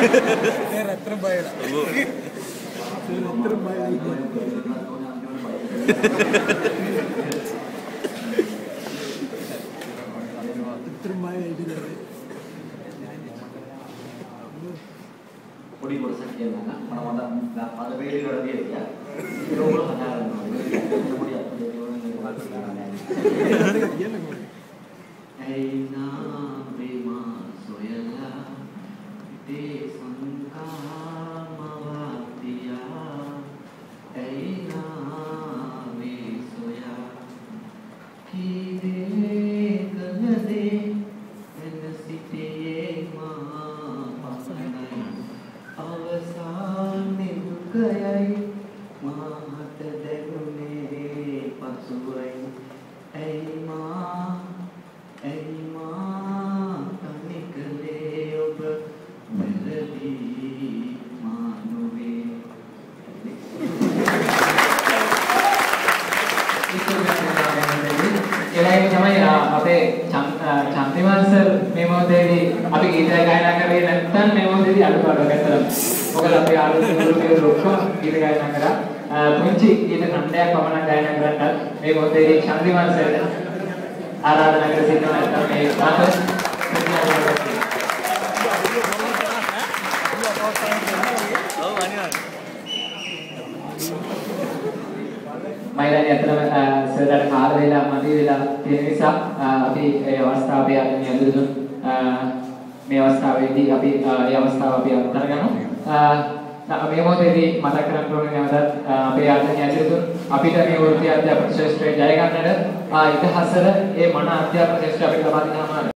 terbaik. Podi bosan dia mana? Mana nggak pada begini orang dia ya. Itu belum kenal. Kemudian jadi orang yang bukan sekarang. Aina prima soyala de sangka mawatiya. Aina me soya kide kanade enasite ma pasanai. අවසානෙ දුකයයි මාහට දැනුනේ පසුවයි ඇයි මා තනිකලේ ඔබ මෙලදී මානුවේ ඒලයි තමයි අපේ Chandimal sir මේ මොහොතේදී අපි ගීතය ගායනා කරේ නැත්නම් මේ මොහොතේදී අඩුපාඩුවක් ඇත්තලම. මොකද අපි ආරම්භයේ ඔක්කොම ගීත ගායනා කරා. පුංචි ගීත ඛණ්ඩයක් පමණක් ගායනා කරන්නත් මේ මොහොතේදී චන්දිමල් සර් ආරාධනා කර සිටිනවා. නැත්නම් මේ පාත මයිලනි අතරම සර්ට කාල වේලා මදි වෙලා තියෙන නිසා අපි මේ අවස්ථාවේ අපි අඳුරුන මේ අවස්ථාවේදී අපි මේ අවස්ථාව අපි අත්හැර ගමු. මේ මොහොතේදී මතක් කරගන්න ඕනේ නැවතත් අපේ ආධුනික ඇතුළතුන් අපිට මේ වෘත්ති අධ්‍යාපන ශාස්ත්‍රය ජය ගන්නට ඉතිහාසර මේ මන අධ්‍යාපන ශාස්ත්‍රය අපිට ලබා දෙනවා.